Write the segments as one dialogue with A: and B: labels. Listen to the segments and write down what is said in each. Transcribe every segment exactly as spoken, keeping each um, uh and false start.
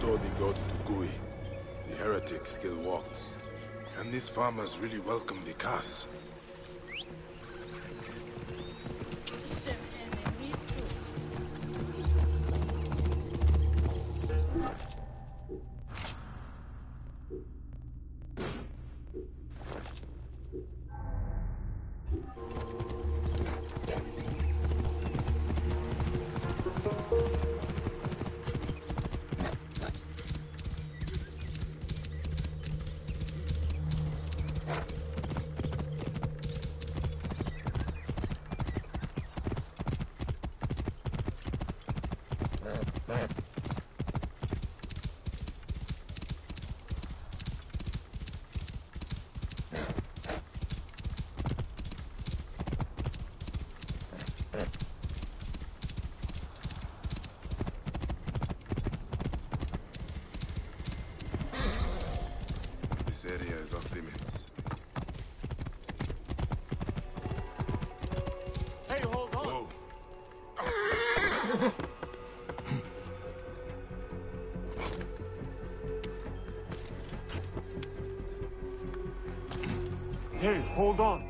A: restore the gods to Gui, the heretic still walks. And these farmers really welcome the curse. This area is off limits.
B: Hey, hold on!
A: Whoa.
B: Hey, hold on!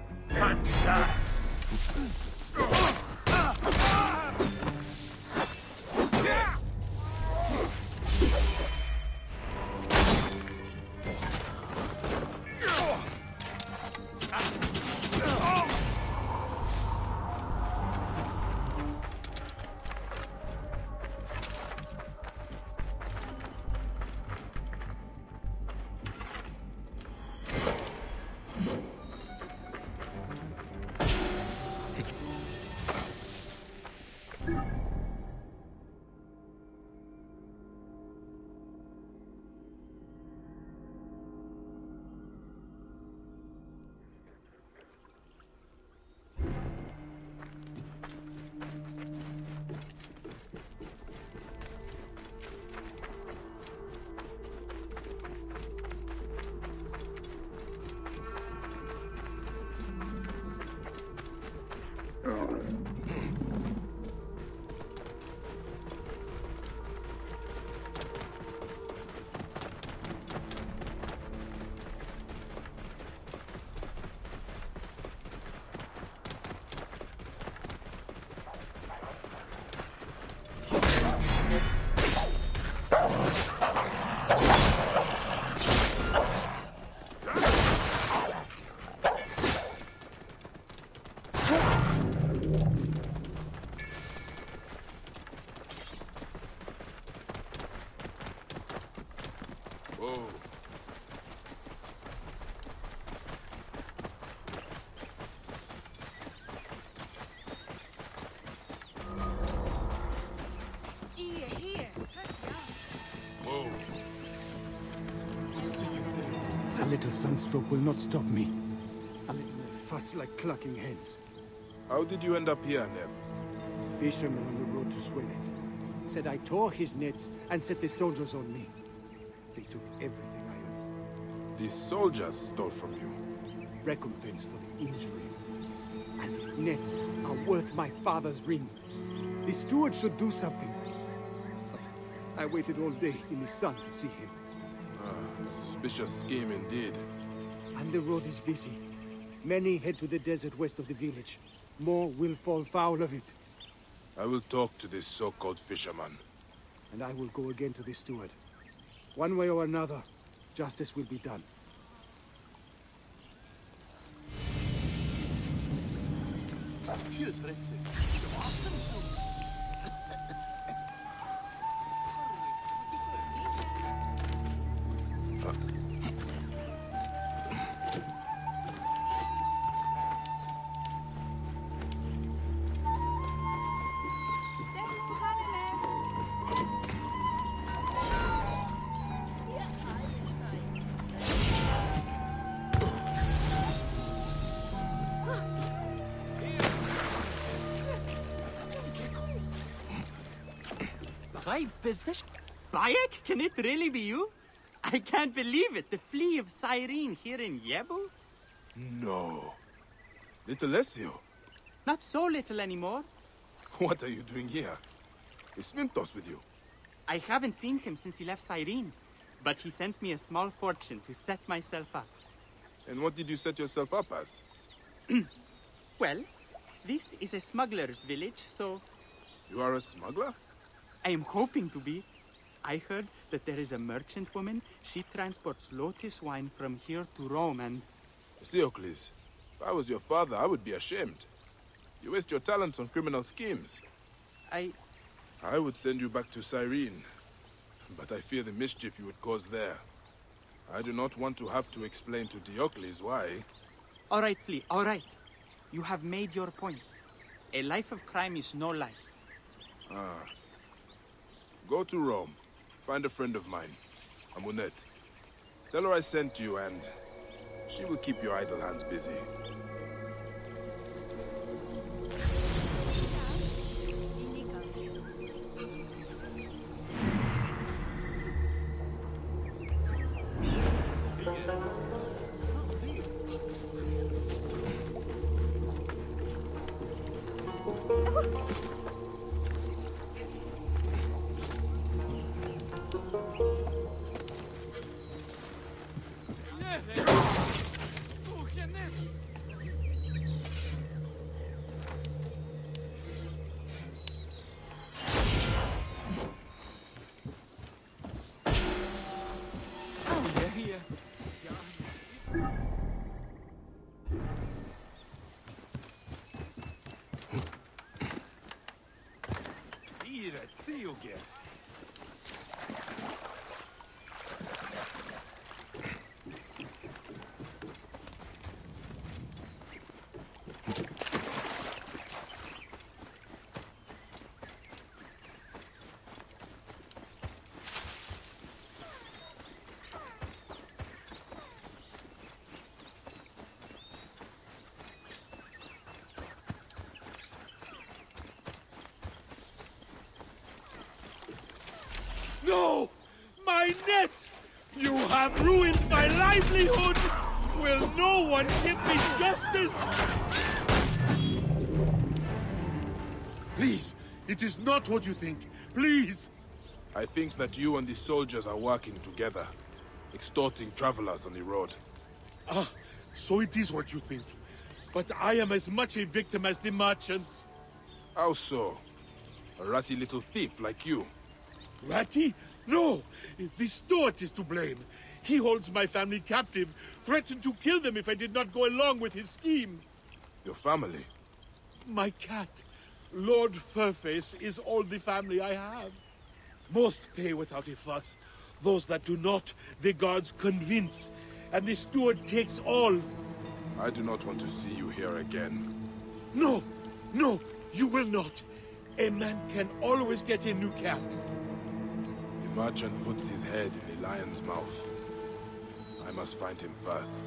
A: Whoa.
C: Here, here.
A: Whoa.
D: A little sunstroke will not stop me. A little fuss like clucking hens.
A: How did you end up here, Neb?
D: Fisherman on the road to Swenet said I tore his nets and set the soldiers on me. They took everything I owned.
A: These soldiers stole from you.
D: Recompense for the injury. As if nets are worth my father's ring. The steward should do something. But I waited all day in the sun to see him.
A: Ah, a suspicious scheme indeed.
D: And the road is busy. Many head to the desert west of the village. More will fall foul of it.
A: I will talk to this so-called fisherman.
D: And I will go again to the steward. One way or another, justice will be done.
E: Five position. Bayek, can it really be you? I can't believe it. The flea of Cyrene here in Yebu?
A: No. Little Ezio,
E: Not so little anymore.
A: what are you doing here? Is Mintos with you?
E: I haven't seen him since he left Cyrene, but he sent me a small fortune to set myself up.
A: And what did you set yourself up as?
E: Well, this is a smuggler's village, so
A: You are a smuggler?
E: I am hoping to be. I heard that there is a merchant woman. She transports lotus wine from here to Rome, and
A: Theocles, if I was your father, I would be ashamed. You waste your talents on criminal schemes.
E: I...
A: I would send you back to Cyrene, but I fear the mischief you would cause there. I do not want to have to explain to Diocles why.
E: All right, Flea, all right. You have made your point. A life of crime is no life.
A: Ah. Go to Rome. Find a friend of mine, Amunet. Tell her I sent you, and she will keep your idle hands busy.
B: No! My nets! You have ruined my livelihood! Will no one give me justice? Please, it is not what you think. Please!
A: I think that you and the soldiers are working together, extorting travelers on the road.
B: Ah, so it is what you think. But I am as much a victim as the merchants.
A: How so? A ratty little thief like you.
B: Ratty? No! The steward is to blame. He holds my family captive, threatened to kill them if I did not go along with his scheme.
A: Your family?
B: My cat, Lord Furface, is all the family I have. Most pay without a fuss. Those that do not, the guards convince, and the steward takes all.
A: I do not want to see you here again.
B: No! No! You will not! A man can always get a new cat.
A: The merchant puts his head in the lion's mouth. I must find him first.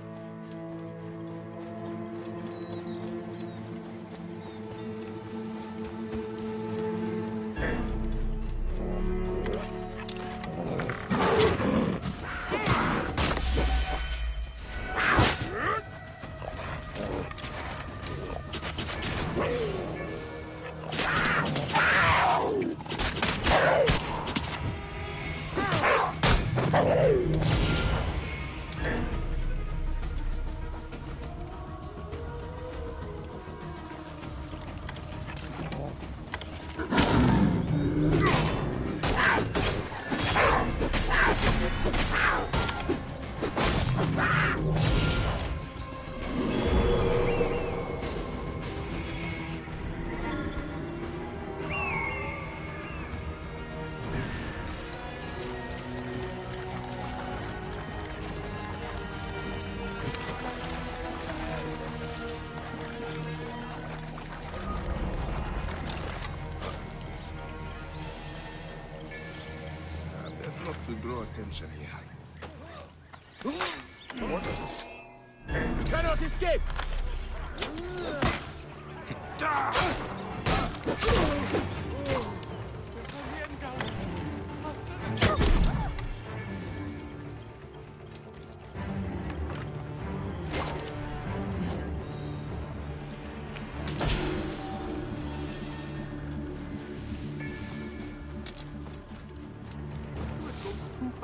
A: Not to draw attention here. What is it? You cannot escape!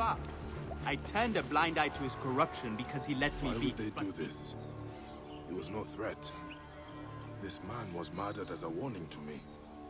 E: far. I turned a blind eye to his corruption because he let me
A: Why
E: be.
A: would they do this? He was no threat. This man was murdered as a warning to me.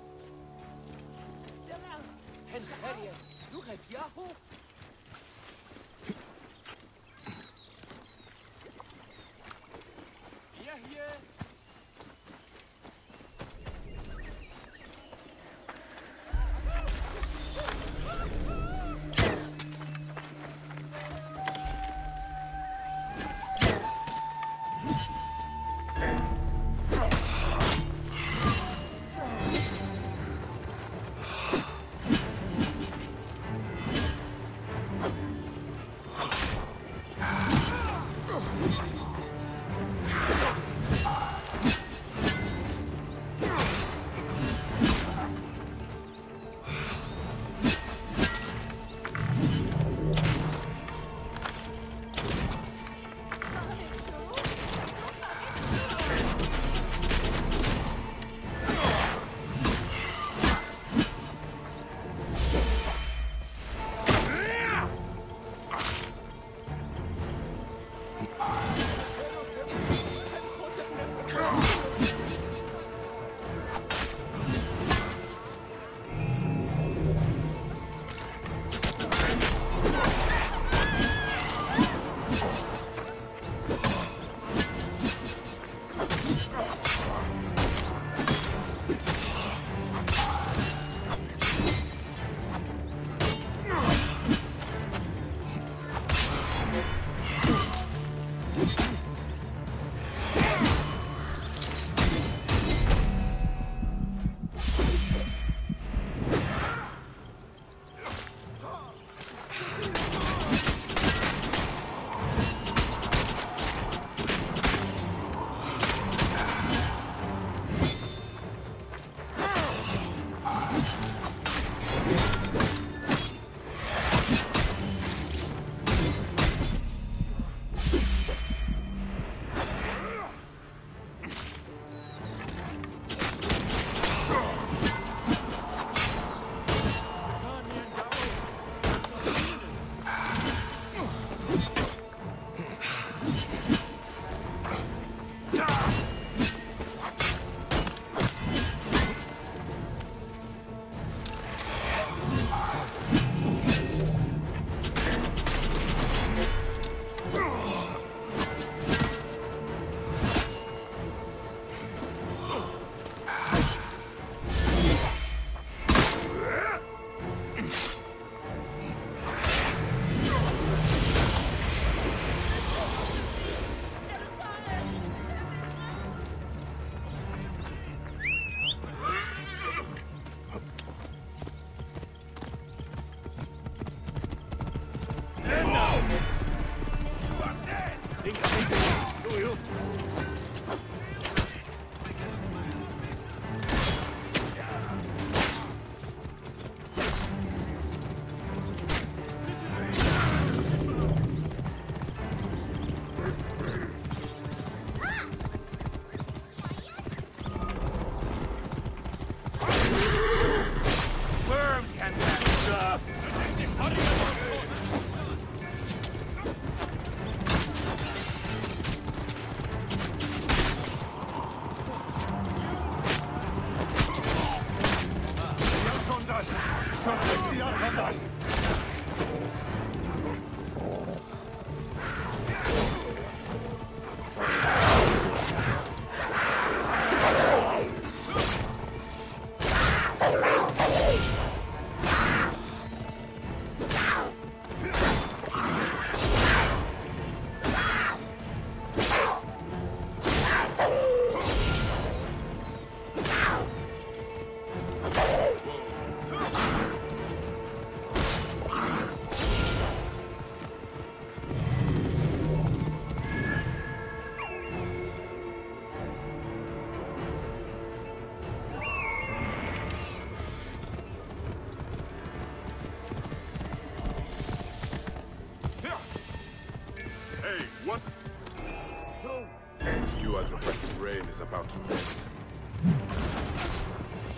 A: Steward's oppressive reign is about to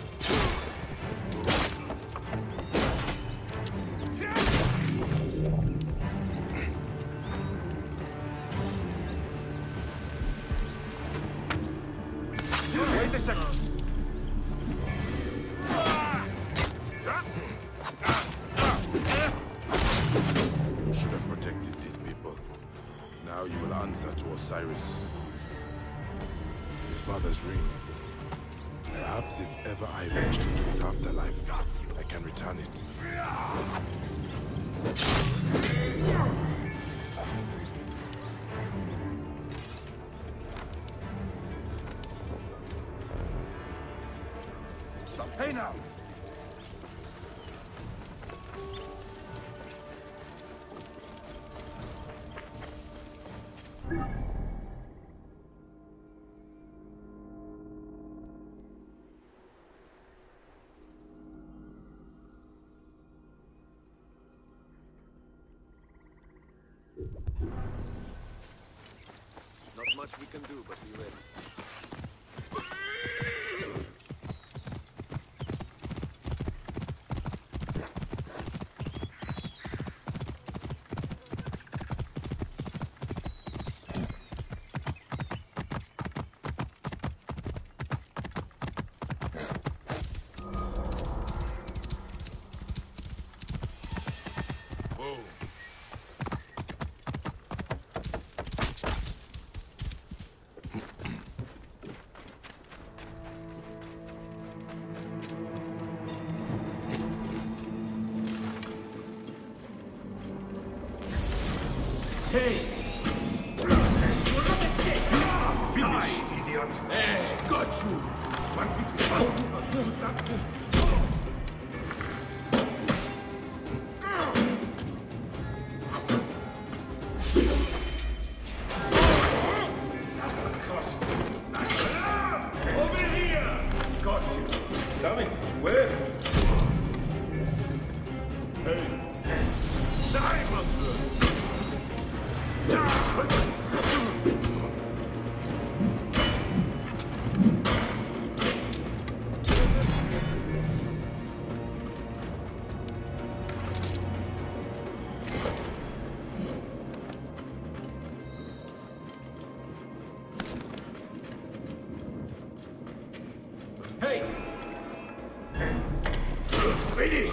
A: end. answer to Osiris. His father's ring. Perhaps if ever I venture into his afterlife, I can return it.
F: Stop. Hey now!
G: Not much we can do, but be ready.
F: Hey! You're not escape! Die, idiot!
B: Hey, got you!
F: Want me to tell you not to use that? Over here! Got you. Coming. Where? Hey. Diamond! Hey! Finish!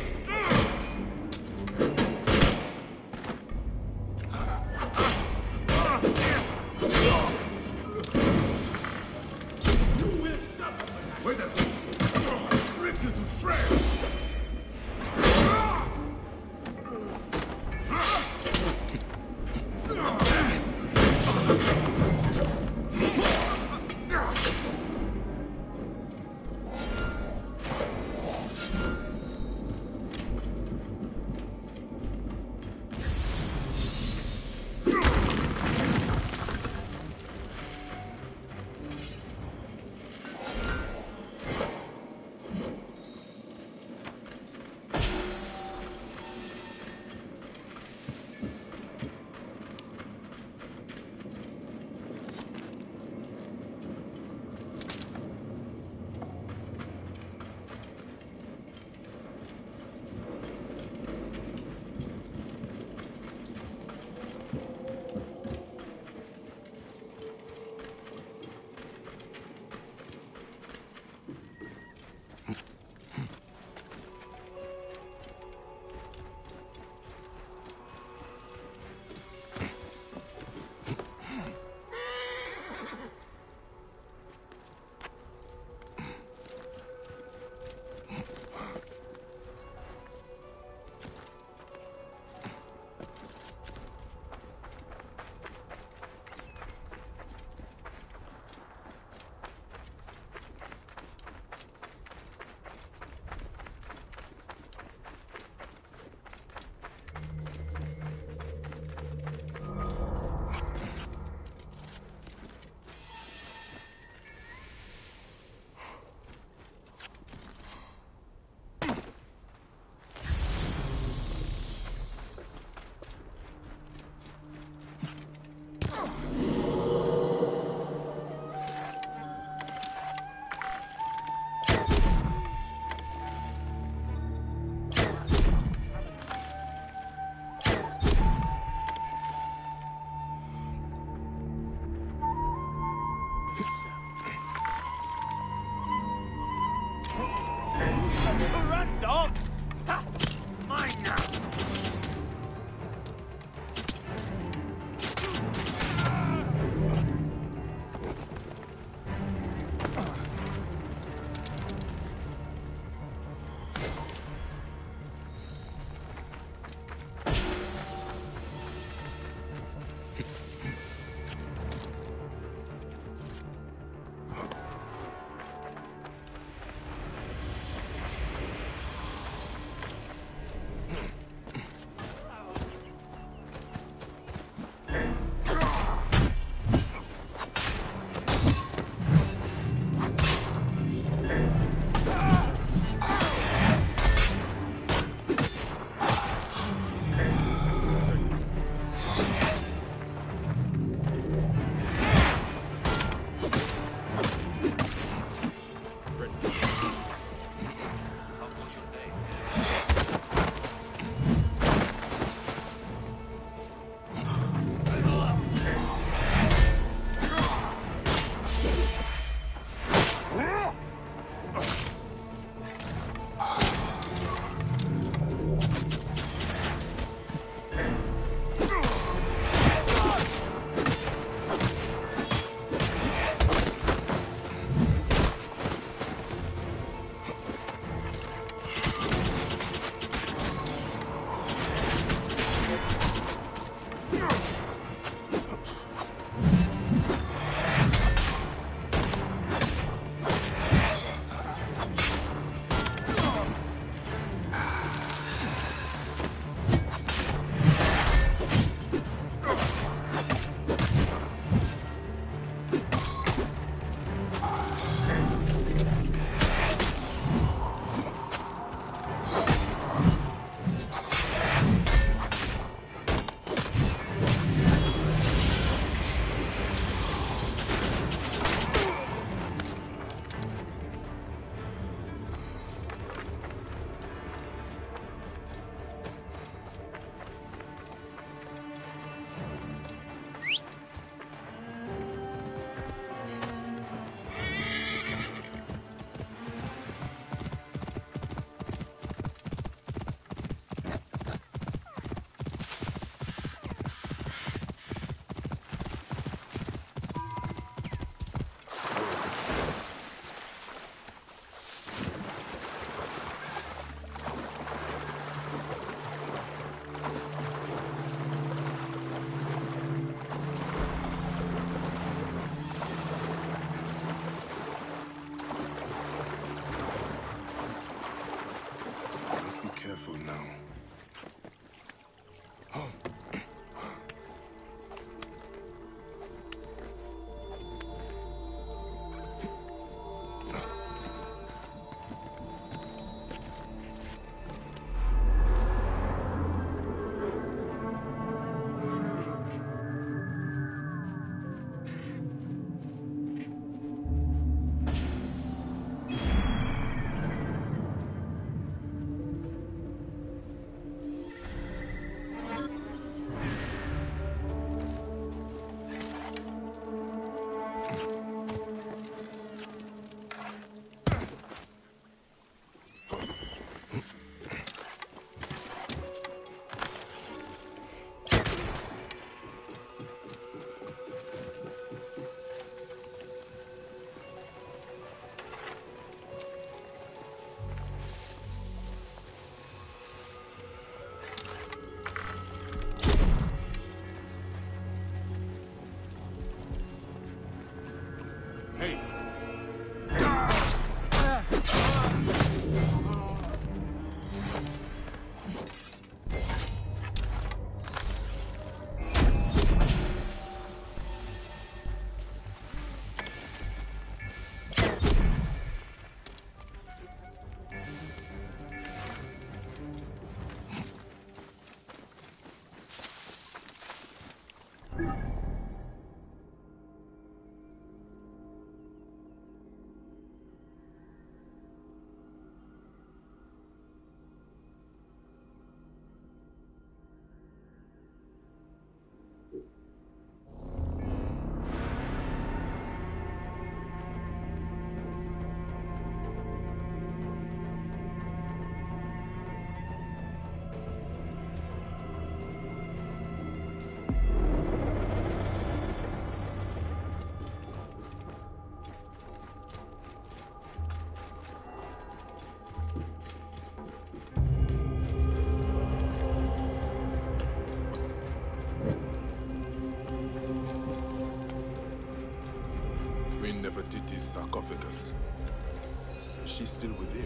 A: Nefertiti's sarcophagus. She's still within.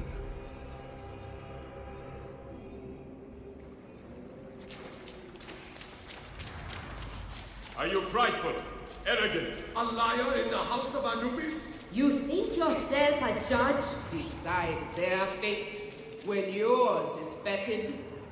F: Are you prideful, arrogant?
G: A liar in the house of Anubis?
H: You think yourself a judge?
I: Decide their fate when yours is betted.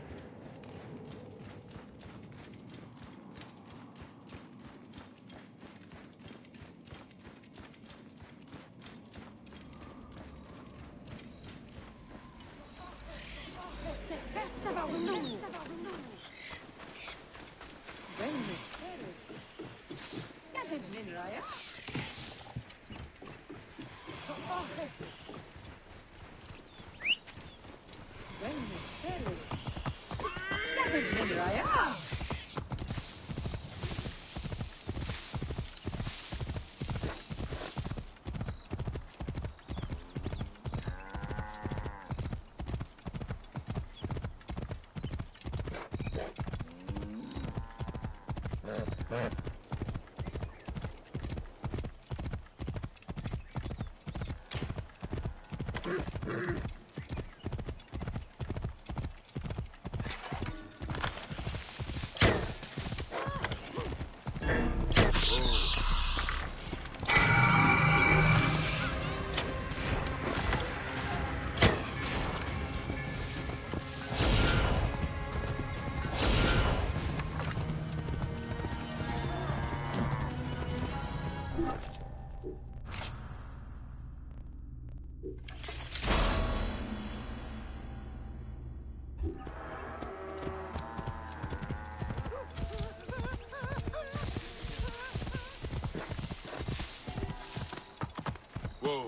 A: Whoa.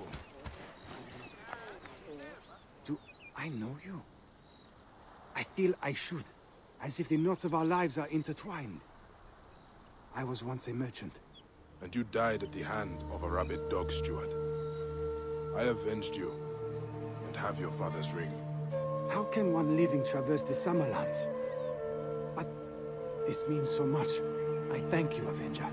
D: Do I know you? I feel I should, as if the knots of our lives are intertwined. I was once a merchant.
A: And you died at the hand of a rabid dog steward. I avenged you, and have your father's ring.
D: How can one living traverse the Summerlands? But this means so much. I thank you, Avenger.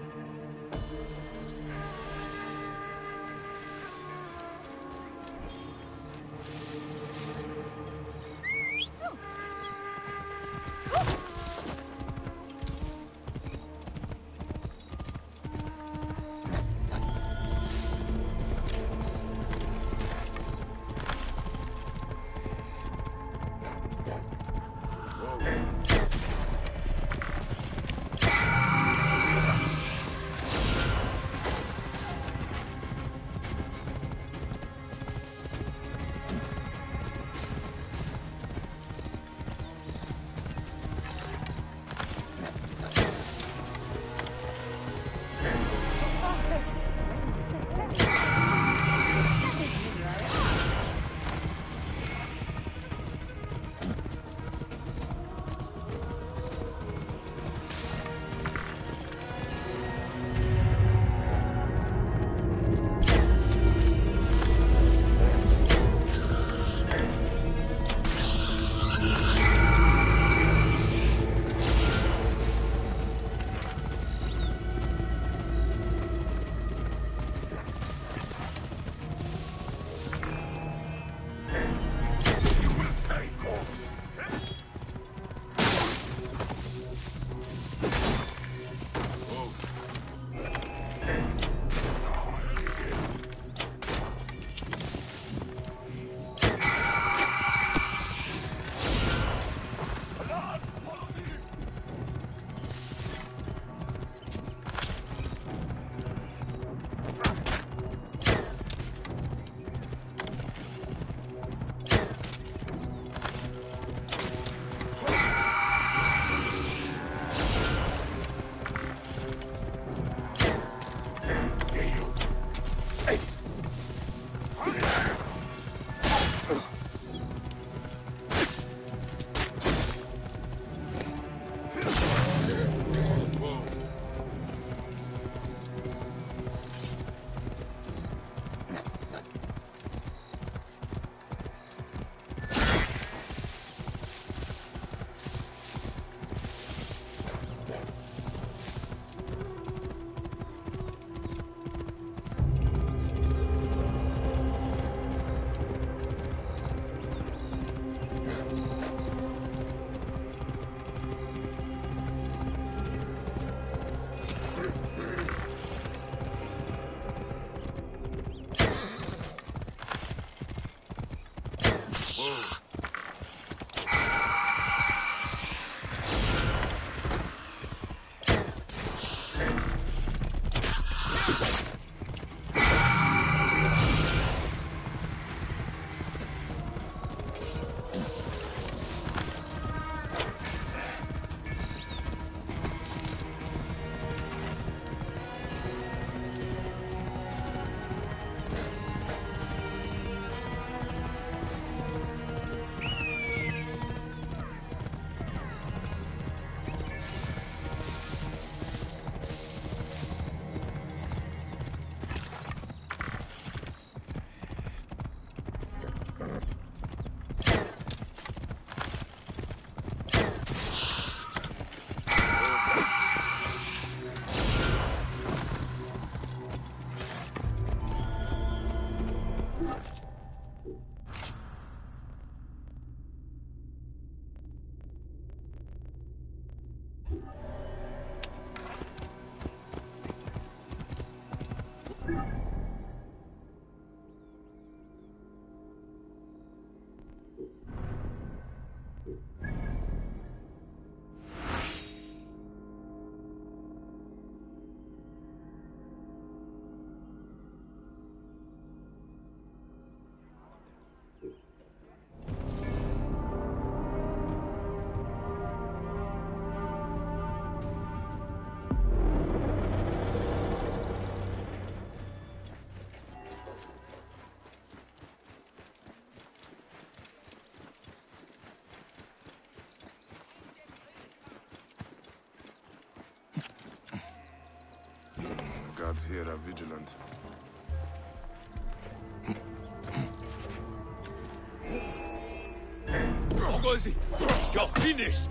A: guards here are vigilant.
B: Ogozi, you're finished!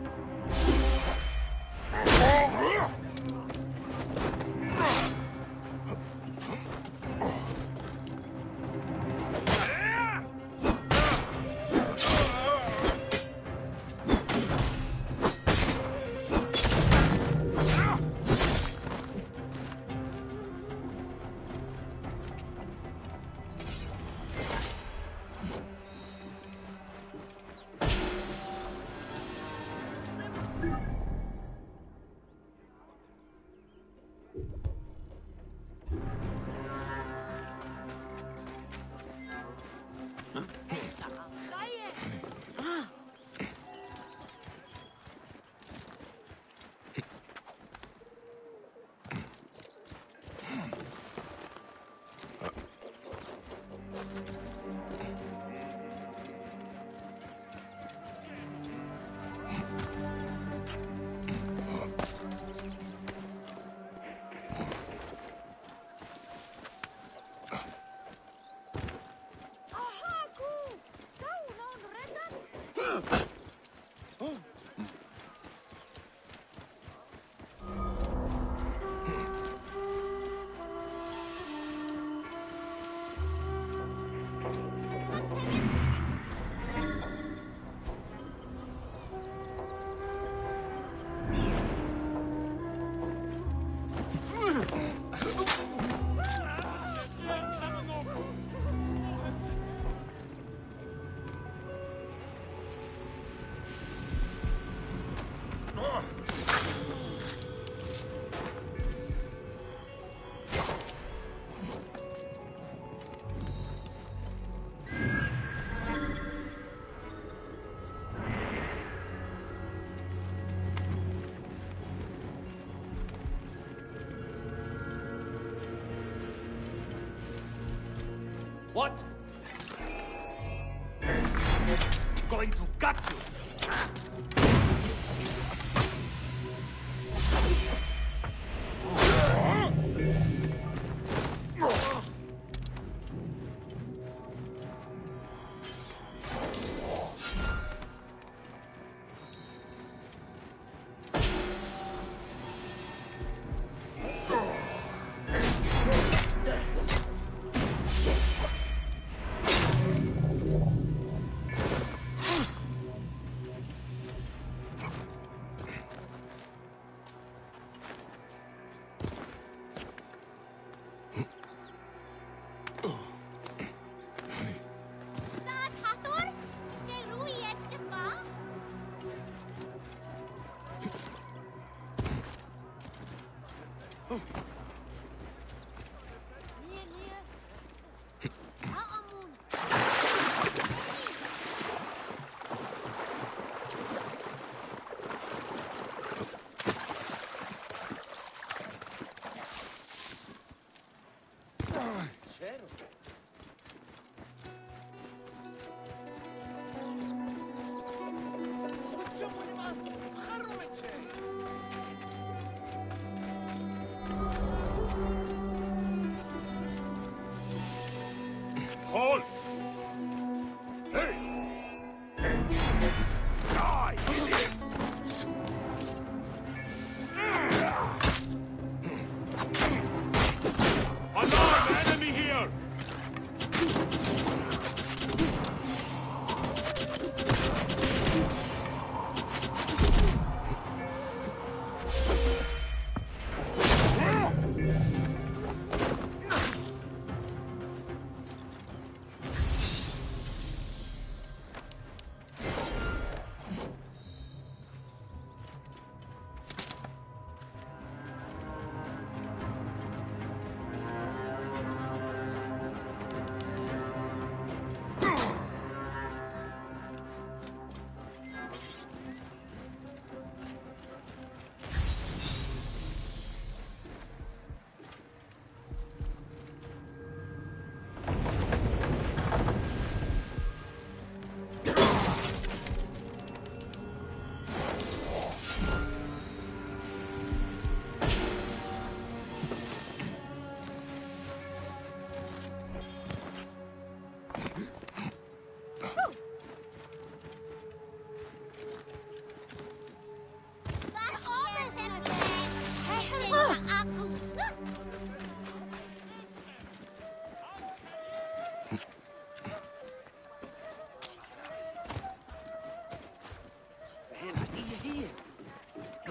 J: What? Going to gut you!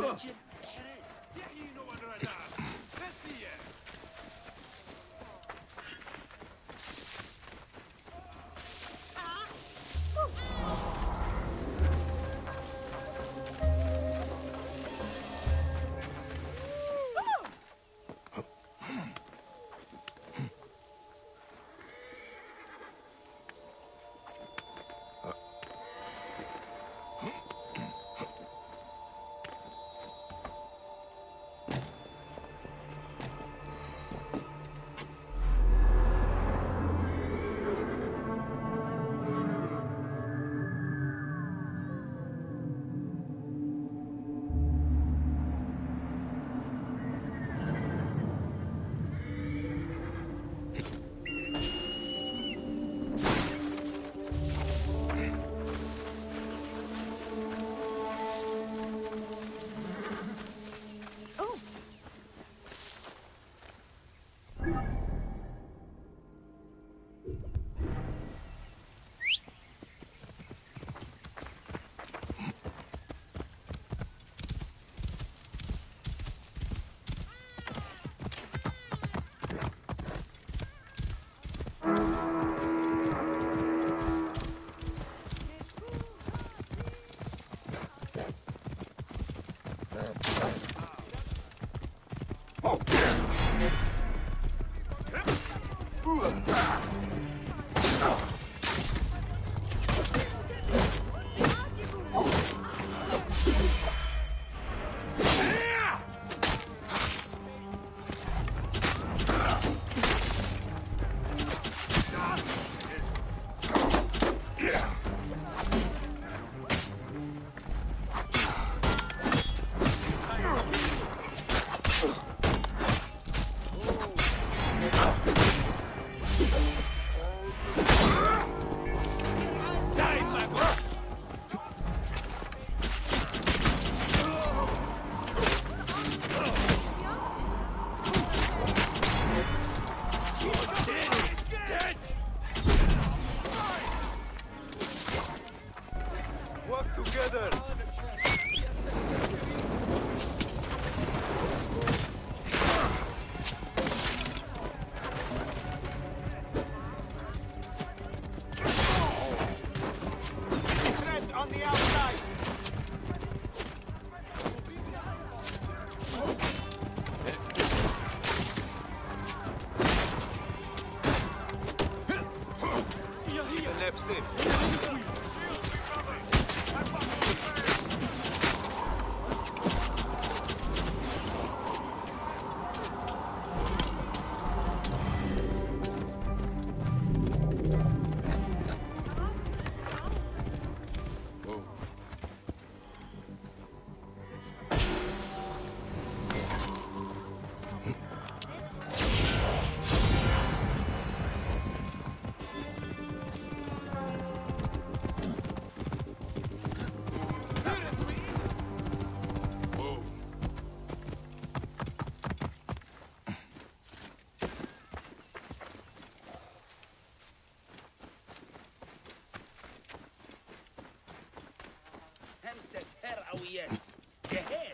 J: Yes. Yes.